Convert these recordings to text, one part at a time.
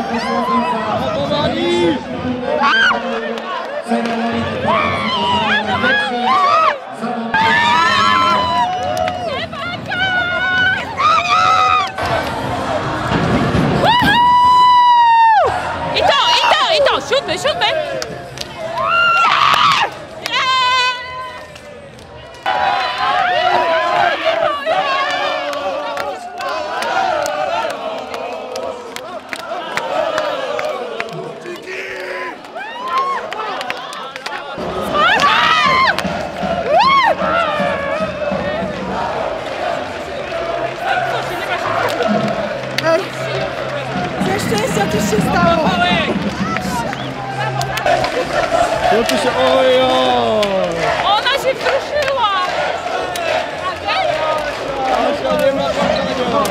Siódmy! Ze szczęścia coś się stało! Co tu się... Ojo! Ona się wzruszyła! Asia nie ma kochania!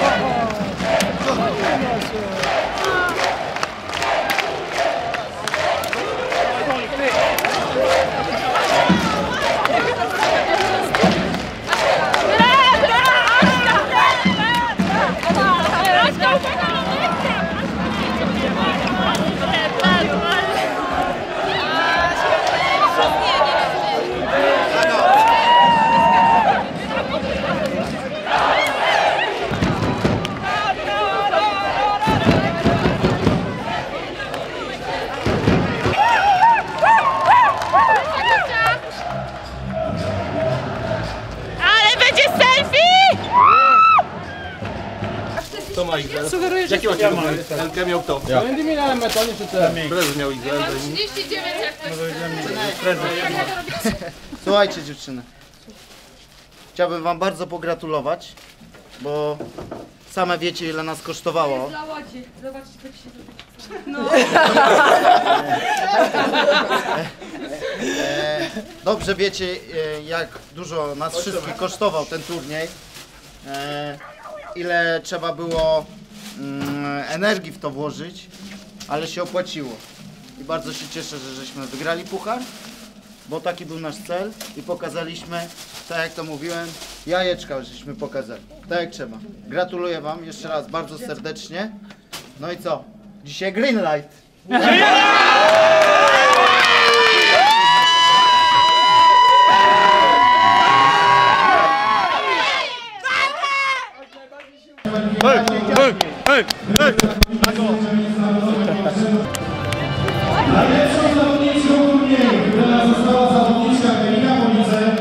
Kto ma XL? Sugeruję, że Jaki macie numer? Elkę miał kto? Ja. Będę miałem metonie, czy co? Prezes miał XL. 39 jak ktoś. Słuchajcie dziewczyny, chciałbym wam bardzo pogratulować, bo same wiecie ile nas kosztowało. Zobaczcie, tak się Dobrze wiecie jak dużo nas wszystkich kosztował ten turniej, ile trzeba było energii w to włożyć, ale się opłaciło. I bardzo się cieszę, że żeśmy wygrali puchar, bo taki był nasz cel i pokazaliśmy, tak jak to mówiłem, jajeczka żeśmy pokazali, tak jak trzeba. Gratuluję wam jeszcze raz bardzo serdecznie. No i co? Dzisiaj green light. Najlepszą zawodniczką turnieju, która została zawodniczka Karina Police.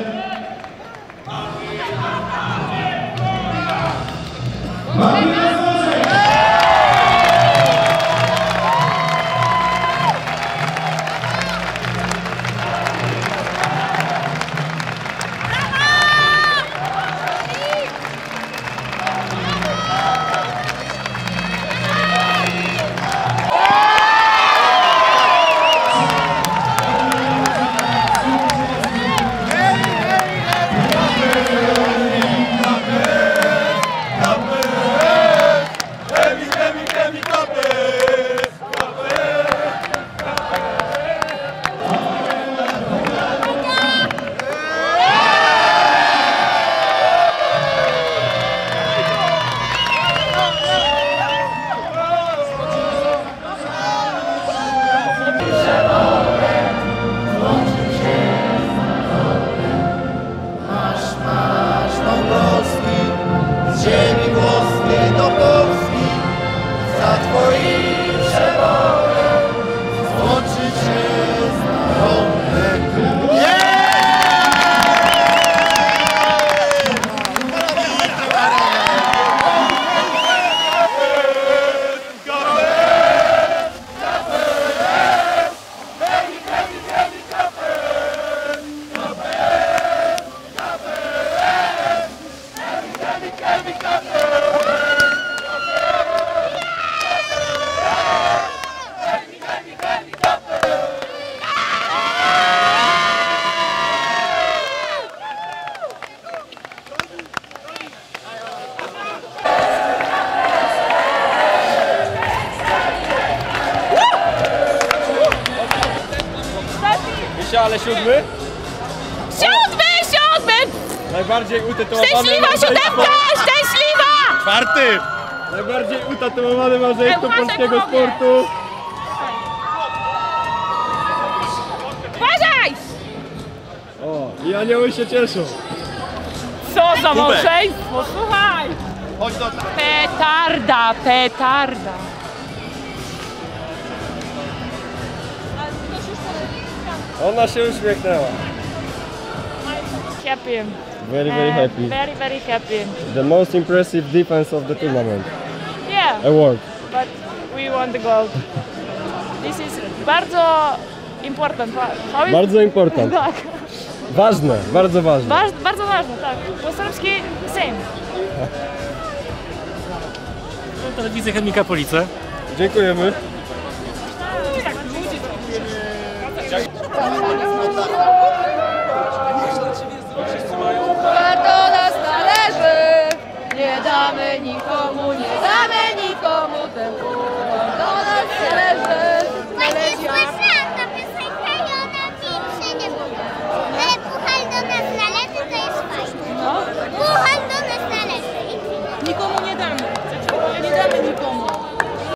Ale siódmy? Siódmy! Najbardziej utytułowany... Szczęśliwa siódemka! Szczęśliwa! Czwarty! Najbardziej utatuowane małżeństwo Ej, polskiego Łukaszek, robię. sportu. Uważaj! O, i anioły się cieszą. Co za małżeństwo, słuchaj! Chodź do... Petarda, petarda. Ona się uśmiechnęła. Happy. Very, very happy. Very, very happy. The most impressive defense of the tournament. Yeah, Award. but we won the gold. This is bardzo important. How is... Bardzo important. Tak. Ważne, bardzo ważne. Bardzo ważne, tak. Po serbski same. Telewizja Chemika Police. Dziękujemy.